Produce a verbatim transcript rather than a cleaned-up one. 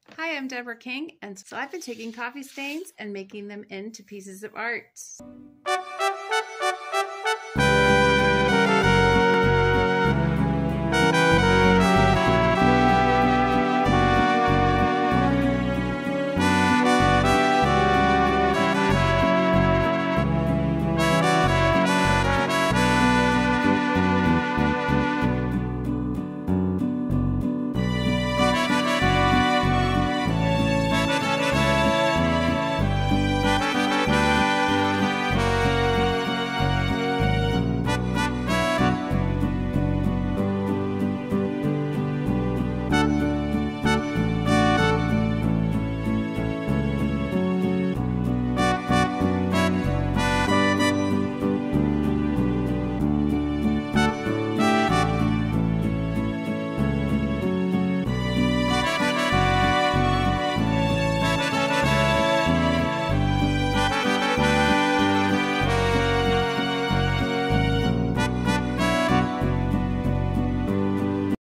Hi, I'm Deborah King, and so I've been taking coffee stains and making them into pieces of art.